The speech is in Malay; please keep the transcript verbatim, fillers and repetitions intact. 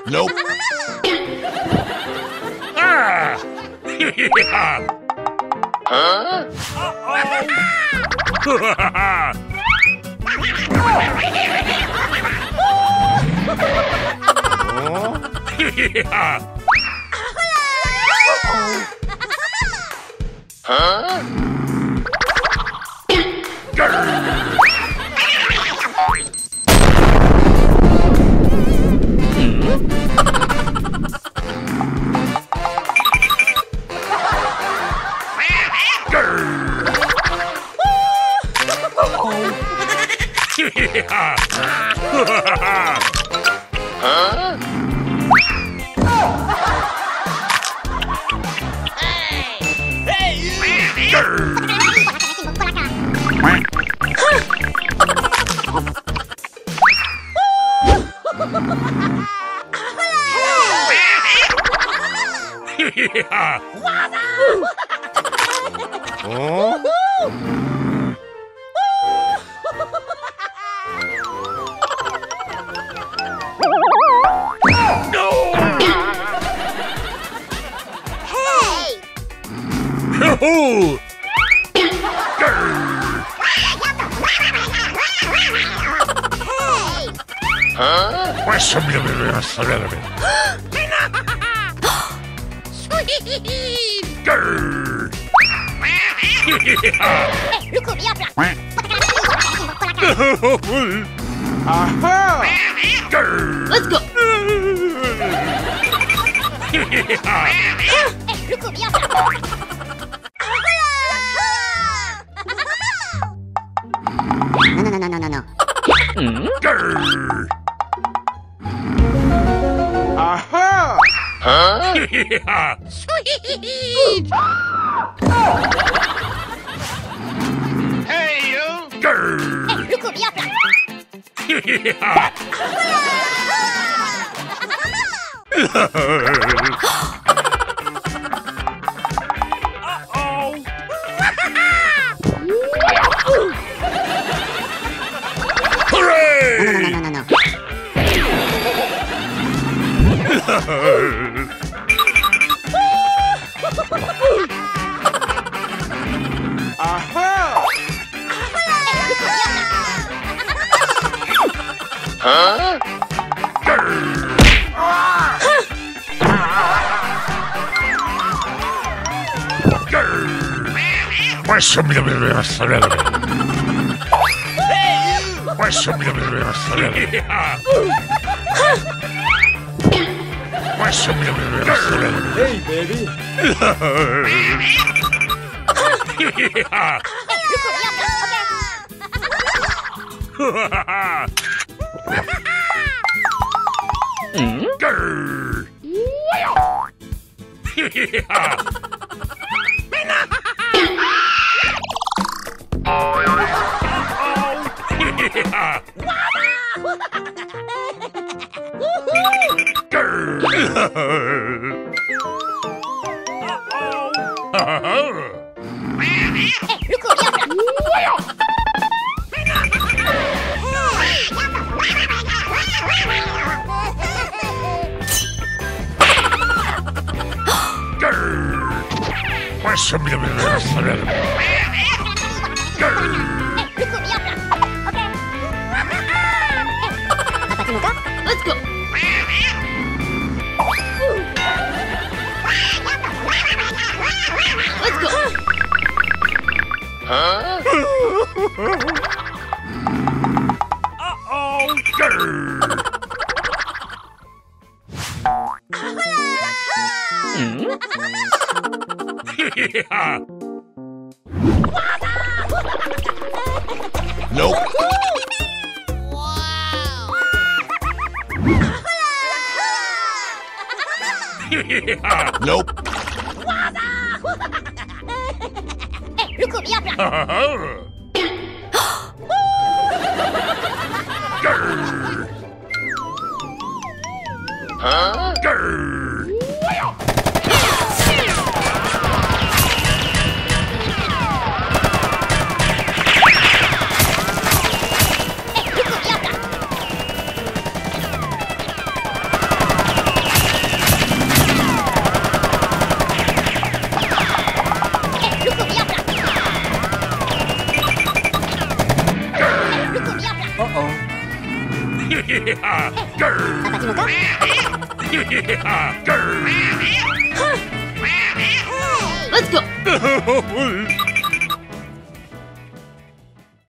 Nope. Ah! Huh? Huh? Huh? Oh? Oh! Huh? Sweet! Aha! Let's go! No, no, no, no, no, no. Mm? Aha! Huh? Sweet! Hey, you! Grrr! Uh-oh! Hooray! No, no, no, no, no, no. Aha! Huh? Hey, baby. Mm? Grrr! Let's go! Let's go! Huh? Uh-oh! Grrr! Mm? Nope. Nope. Grrr. Huh? Grrr. Uh-oh. Let's go.